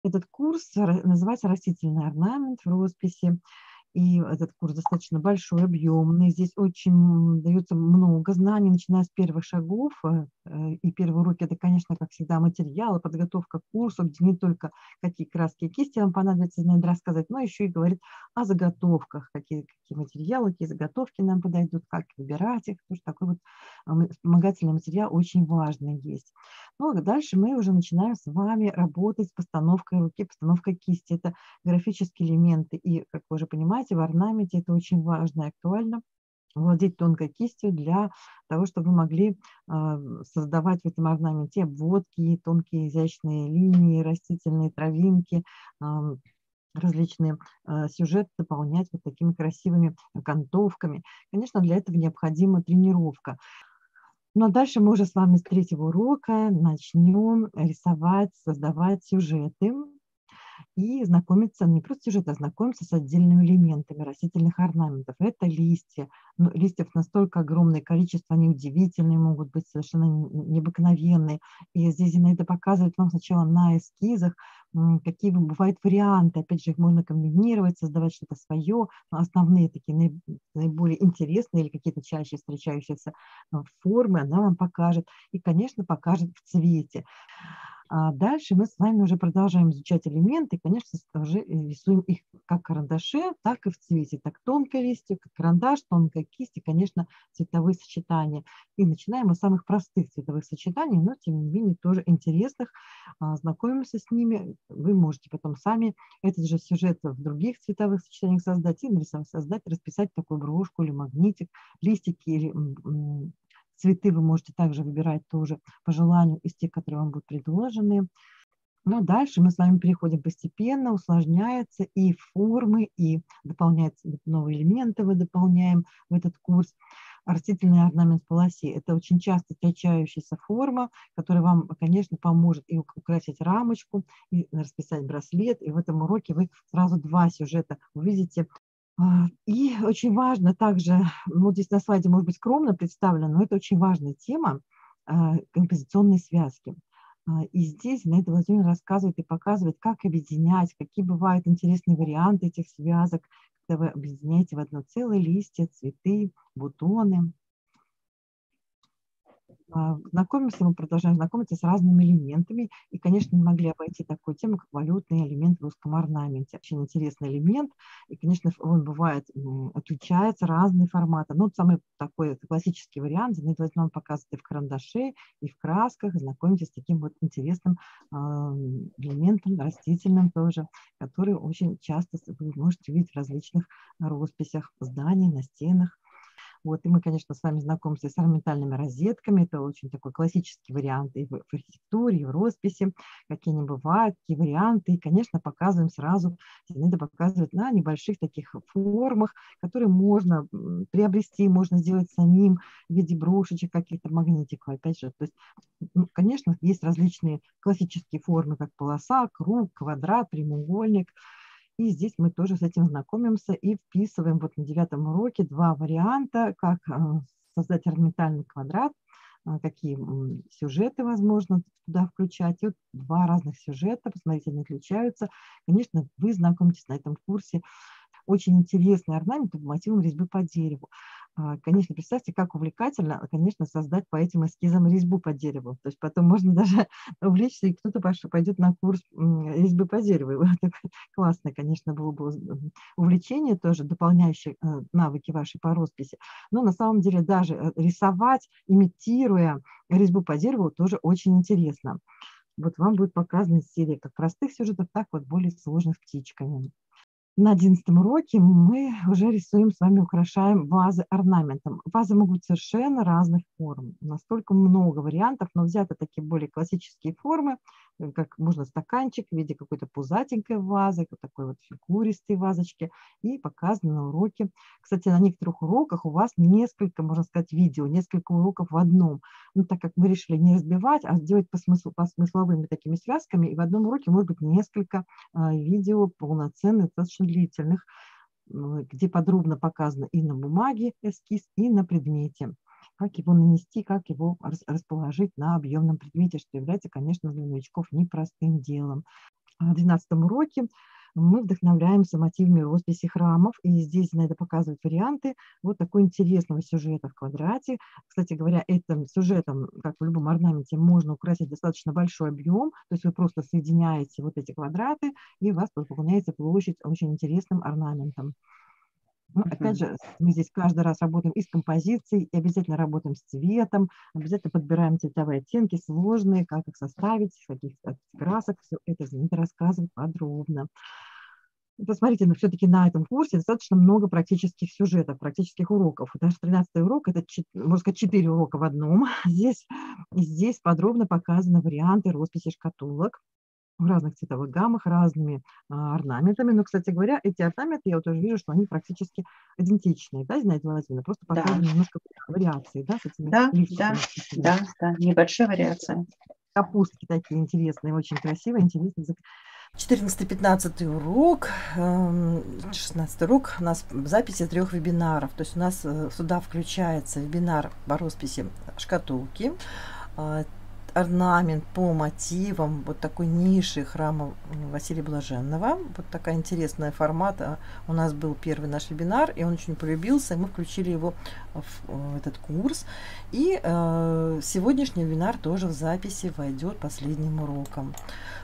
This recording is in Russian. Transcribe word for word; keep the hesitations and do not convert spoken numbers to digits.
Этот курс ра- называется «Растительный орнамент в росписи». И этот курс достаточно большой, объемный. Здесь очень м, дается много знаний, начиная с первых шагов. э, э, И первые уроки– это, конечно, как всегда, материалы, подготовка к курсу, где не только какие краски и кисти вам понадобится, надо рассказать, но еще и говорит о заготовках, какие, какие материалы, какие заготовки нам подойдут, как выбирать их. Потому что такой вот а, м- вспомогательный материал очень важный есть. Ну, а дальше мы уже начинаем с вами работать с постановкой руки, постановкой кисти. Это графические элементы. И, как вы уже понимаете, в орнаменте это очень важно и актуально владеть тонкой кистью для того, чтобы вы могли а, создавать в этом орнаменте обводки, тонкие изящные линии, растительные травинки, ам, различные а, сюжеты дополнять вот такими красивыми окантовками. Конечно, для этого необходима тренировка. Но дальше мы уже с вами с третьего урока начнем рисовать, создавать сюжеты и знакомиться, не просто сюжет, а знакомиться с отдельными элементами растительных орнаментов. Это листья. Ну, листьев настолько огромное количество, они удивительные, могут быть совершенно н- необыкновенные. И здесь Зинаида показывает вам сначала на эскизах, м, какие вы- бывают варианты. Опять же, их можно комбинировать, создавать что-то свое. Но основные такие наиб- наиболее интересные или какие-то чаще встречающиеся а, формы она вам покажет. И, конечно, покажет в цвете. А дальше мы с вами уже продолжаем изучать элементы, и, конечно, с- уже э, рисуем их как карандаше, так и в цвете. Так тонкая листья, как карандаш, тонкая кисть и, конечно, цветовые сочетания. И начинаем мы с самых простых цветовых сочетаний, но, тем не менее, тоже интересных. А, Знакомимся с ними. Вы можете потом сами этот же сюжет в других цветовых сочетаниях создать и нарисовать, создать, расписать такую брошку или магнитик, листики или м, м, цветы вы можете также выбирать тоже по желанию из тех, которые вам будут предложены. Но дальше мы с вами переходим постепенно, усложняется и формы, и дополняются новые элементы, мы дополняем в этот курс. Растительный орнамент в полосе– это очень часто встречающаяся форма, которая вам, конечно, поможет и ук- украсить рамочку, и расписать браслет. И в этом уроке вы сразу два сюжета увидите. А, И очень важно также, ну, здесь на слайде может быть скромно представлено, но это очень важная тема а, композиционной связки. А, И здесь Зинаида Владимировна рассказывает и показывает, как объединять, какие бывают интересные варианты этих связок, когда вы объединяете в одно целое листья, цветы, бутоны. А, Знакомимся, мы продолжаем знакомиться с разными элементами. И, конечно, не могли обойти такую тему, как валютный элемент в русском орнаменте. Очень интересный элемент. И, конечно, ф- он бывает, м, отличается, разные форматы. Ну, вот самый такой классический вариант, Зинаида Владимировна показывает и в карандаше, и в красках. Знакомитесь с таким вот интересным а, элементом, растительным тоже, который очень часто с- вы можете видеть в различных росписях зданий, на стенах. Вот, и мы, конечно, с вами знакомимся с орнаментальными розетками. Это очень такой классический вариант и в в архитектуре, и в росписи, какие они бывают, какие варианты. И, конечно, показываем сразу, Зинаида показывает на небольших таких формах, которые можно м, приобрести, можно сделать самим в виде брошечек, каких-то магнитиков. Опять же, то есть, ну, конечно, есть различные классические формы, как полоса, круг, квадрат, прямоугольник. И здесь мы тоже с этим знакомимся и вписываем вот на девятом уроке два варианта, как а, создать орнаментальный квадрат, а, какие м, сюжеты возможно туда включать. И вот два разных сюжета, посмотрите, они отличаются. Конечно, вы знакомитесь на этом курсе очень интересный орнамент по мотивам резьбы по дереву. А, Конечно, представьте, как увлекательно, конечно, создать по этим эскизам резьбу по дереву. То есть потом можно даже увлечься, и кто-то пош- пойдет на курс м, резьбы по дереву. И вот это классное, конечно, было бы м, увлечение тоже, дополняющее э, навыки вашей по росписи. Но на самом деле даже э, рисовать, имитируя резьбу по дереву, тоже очень интересно. Вот вам будет показана серия как простых сюжетов, так вот более сложных птичками. На одиннадцатом уроке мы уже рисуем с вами, украшаем вазы орнаментом. Вазы могут быть совершенно разных форм. Настолько много вариантов, но взяты такие более классические формы, э, как можно стаканчик в виде какой-то пузатенькой вазы, вот такой вот фигуристой вазочки, и показано на уроке. Кстати, на некоторых уроках у вас несколько, можно сказать, видео, несколько уроков в одном. Ну, так как мы решили не разбивать, а сделать по, смыслу, по смысловыми такими связками, и в одном уроке может быть несколько а, видео полноценных, достаточно длительных, м, где подробно показано и на бумаге эскиз, и на предмете. Как его нанести, как его рас- расположить на объемном предмете, что является, конечно, для новичков непростым делом. двенадцатом уроке мы вдохновляемся мотивами росписи храмов, и здесь надо показывать варианты вот такой интересного сюжета в квадрате. Кстати говоря, этим сюжетом, как в любом орнаменте, можно украсить достаточно большой объем, то есть вы просто соединяете вот эти квадраты, и у вас пополняется площадь очень интересным орнаментом. Ну, опять Мгм. же, мы здесь каждый раз работаем и с композицией, и обязательно работаем с цветом, обязательно подбираем цветовые оттенки сложные, как их составить, из каких э, красок, все это Зинаида рассказывает подробно. Посмотрите, но все-таки на этом курсе достаточно много практических сюжетов, практических уроков. Даже тринадцатый урок– это, чет- можно сказать, четыре урока в одном. Здесь, и здесь подробно показаны варианты росписи шкатулок в разных цветовых гаммах, разными а, орнаментами. Но, кстати говоря, эти орнаменты, я вот тоже вижу, что они практически идентичные, да, Зинаида Владимировна? Просто Да, показаны немножко вариации, да, с этими да, да, лифчиками. да, да, небольшая вариация. Капустки такие интересные, очень красивые, интересные. четырнадцатый-пятнадцатый урок, эм, шестнадцатый урок у нас записи трех вебинаров. То есть у нас э, сюда включается вебинар по росписи шкатулки, э, орнамент по мотивам вот такой ниши храма Василия Блаженного. Вот такая интересная формата. У нас был первый наш вебинар, и он очень полюбился, и мы включили его в, в этот курс. И э, сегодняшний вебинар тоже в записи войдет последним уроком.